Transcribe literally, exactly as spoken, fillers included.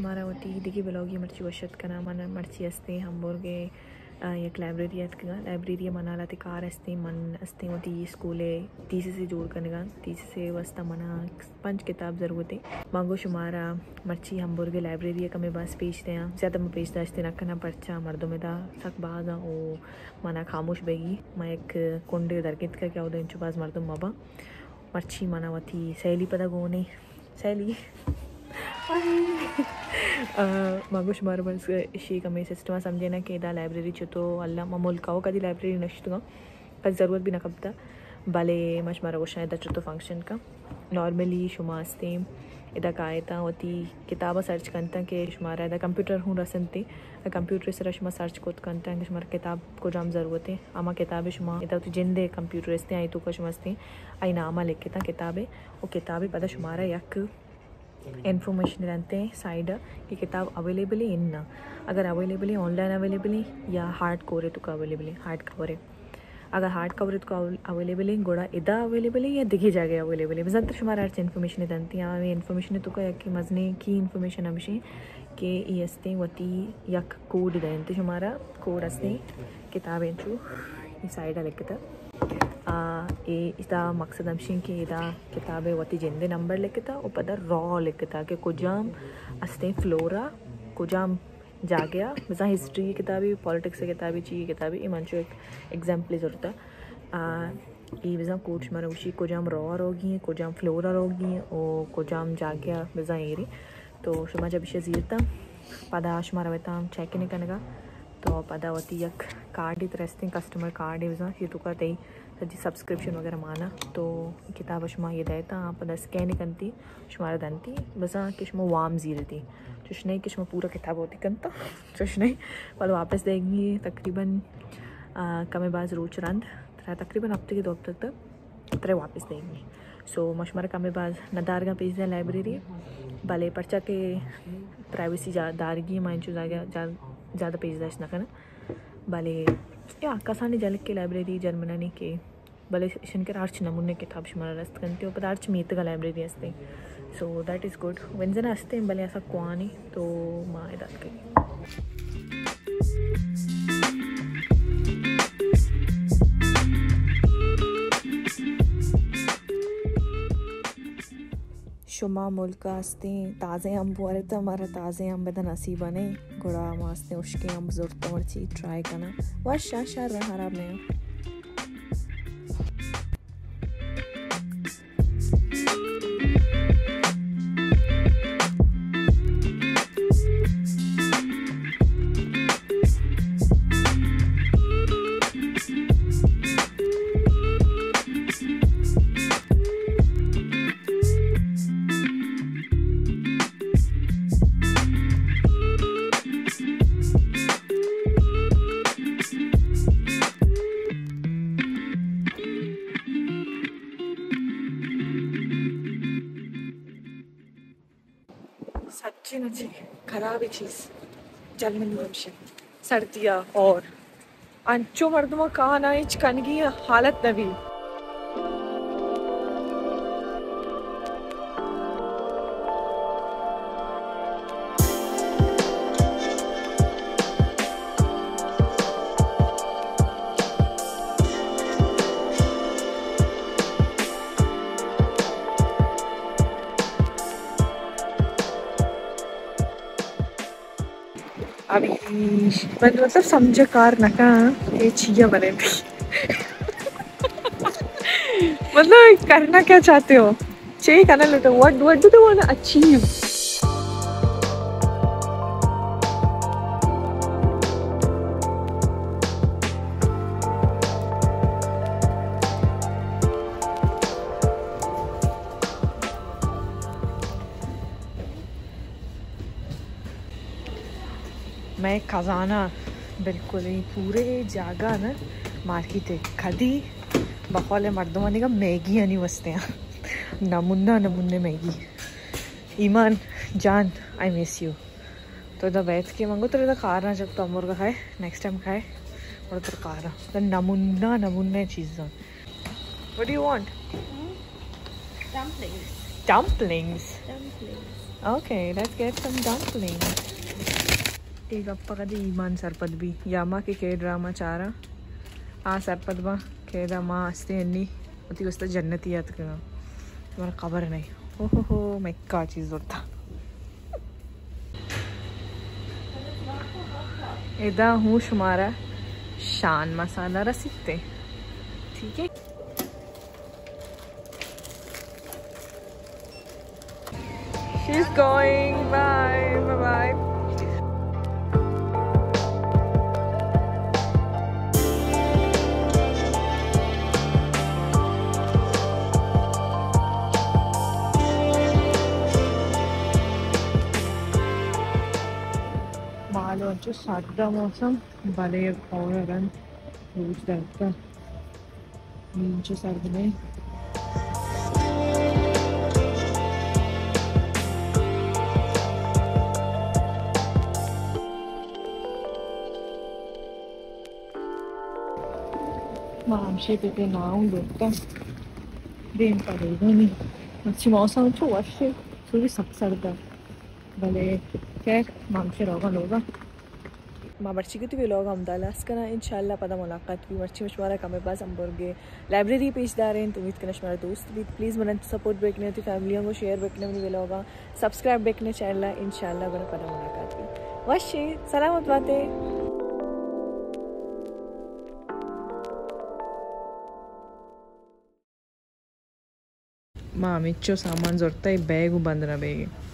मारावती दिगी bloggy मर्ची वशत कना मन मर्ची अस्ते हम्बुर्गे एक लाइब्रेरी अटकगा लाइब्रेरी मनाला ते कार अस्ते मन अस्ते वती स्कूले तीस से जोड़ कनेगा तीस से वस्ता मना पंच किताब ज़रूरत है मांगो शुमारा मर्ची हम्बुर्गे लाइब्रेरी का मैं बस पेश दे ज़्यादा मैं पेश दाश्ते ना करना पर्चा मर्दों में दा सक बागा ओ मना खामोश बेगी मैं एक कुंडे दरकित का क्या होता है इंचु बाज मर्दों मबा मर्ची मनावती सैली पता गोने सैली मागोश मार बस इशी कमी सिस्टम समझे ना कि दा लाइब्रेरी चुतो अल्लाह मामूल काओ कदी लाइब्रेरी नश्तुगा का ज़रूरत भी ना कबता भले मश मारा गोशा इधर चुतो फंक्शन का नॉर्मली शुमास्ते इधर कायता होती किताबा सर्च करता कि शुमारा इधर कंप्यूटर हूँ रसनते कंप्यूटर से रशमा सर्च कोत करता है कि शुमारा किताब को जाम ज़रूरत है आमा किताबें शुमा इधर तो जिंदे कंप्यूटर इसते आई तो कुछ मस्ते आई नामा लिख के किताबें वो किताबें पता शुमारा यक इन्फॉर्मेशन रहते हैं साइड कि किताब अवेलेबल है इन अगर अवेलेबल है ऑनलाइन अवेलेबल है या हार्ड कवर है तो अवेलेबल है हार्ड कवर है अगर हार्ड कवर है तो अवेलेबल है गोड़ा इदा अवेलेबल है या दिखी जाएगा अवेलेबल है ज़्यादा शुमार अर्च इन्फॉर्मेशन जानती हैं ये इन्फॉर्मेशन तो क्या कि मजने की इन्फॉर्मेशन हमेशा कि ये अस्ते वती यक कोड दें तो शुमारा कोड अस्ते किताबें चू ये साइड लिखता ये इसका मकसद हमशी कि इदा किताबें वती जिंदे नंबर लिखता और पता रॉ लिखता कि कुजाम अस्ते फ्लोरा कुजाम जागया मज़ा हिस्ट्री किताबी पॉलिटिक्स की किताबी चाहिए किताबी ये मंचो एक एग्जाम्पल ज़रूरत है ये वज़ा कोच मरा उसी कुजाम रॉ रोगी कुजाम फ्लोरा रोगी और कुजाम जागया वज़ा एरी तो शुमा जब इसे जीरता पदा शुमारा वेता चेक नहीं करेगा तो पदा वती यक कार्ड ही तरह कस्टमर कार्ड है वज़ा ये तो का तई सजी सब्सक्रिप्शन वगैरह माना तो किताब शुमा ये देता आप पदा स्कैन करती शुमारा दंती बसा कि शुमा वाम जीरती चुश नहीं कि शुमा पूरा किताब होती कंता चुश नहीं पल वापस देंगी तकरीबन कमे बाज रोच रंद तरह तकरीबन हफ्ते के दो हफ्ते तक तरह वापस देंगी सो मशमरा कमे बाज नदारगा पेज है लाइब्रेरी भले पर्चा के प्राइवेसी जा दारगी माइंचू ज़्यादा पेज दाश ना करना भले या कसानी जलक के लाइब्रेरी जर्मनी के भले शनकर आर्च नमूने किताब शुमारा रस्त करते हो पर आर्च मीत का लाइब्रेरी हस्ते सो दैट इज़ गुड वेंजन हस्ते भले ऐसा कुआनी तो माँ दात के शुमा मुल्क हस्ते ताज़े अम्ब वाले तो हमारा ताज़े अम्ब दा नसीब बने घोड़ा मास्ते उसके अम्ब ज़रूरत मर्ची ट्राई करना वह शाह शाह रहा रहा में सच्ची नची खराब ही चीज़ जर्मनी में सर्दियाँ और अंचो मर्दमा कहाँ ना इच कनगी हालत नवी अभी मतलब समझ कार नका ये चीज़ें बने थी मतलब करना क्या चाहते हो चाहिए करना लुटो what what do you want to achieve मैं खजाना बिल्कुल ही पूरे जागा ना मार्केट है खदी बकौले मर्दमानी का मैगी यानी वस्ते हैं नमुन्ना नमुन्ने मैगी ईमान जान आई मिस यू तो इधर बैठ के मंगो तो इधर खा रहा जब तो अमूर का खाए नेक्स्ट टाइम खाए और तो खा रहा तो नमुन्ना नमुन्ने चीज़ what do you want Dumplings. dumplings Dumplings. Okay, let's get some dumplings. एक अप्पा कदी ईमान सरपद भी यामा के के ड्रामा चारा आ सरपद बा के ड्रामा अस्ते अन्नी अति वस्ता जन्नती याद करना तुम्हारा खबर नहीं हो हो हो मैं का चीज़ होता इदा हूँ शुमारा शान मसाला रसीते ठीक है she's going bye bye bye मालो जो सादा मौसम भले और रन रोज रहता नीचे सर्द में मामशे पे पे नाउं दोस्ता दिन पड़ेगा नहीं अच्छी मौसम तो वैसे थोड़ी सख्त सर्द भले क्या मामशे रोगा लोगा మా మర్చికి విలోగా ఉండాలస్కన इंशाल्लाह पदा मुलाकात भी मर्ची मशवारा कमे पास अंबर्गे लाइब्रेरी पेज दारे तुम इतने मशवारा दोस्त भी प्लीज़ मन सपोर्ट बेकने थी फैमिलियों को शेयर बेकने में विलोगा सब्सक्राइब बेकने चैनल इंशाल्लाह बना पदा मुलाकात भी वशी सलामत बातें माँ मिच्चो सामान जोड़ता है बैग बंद ना बैग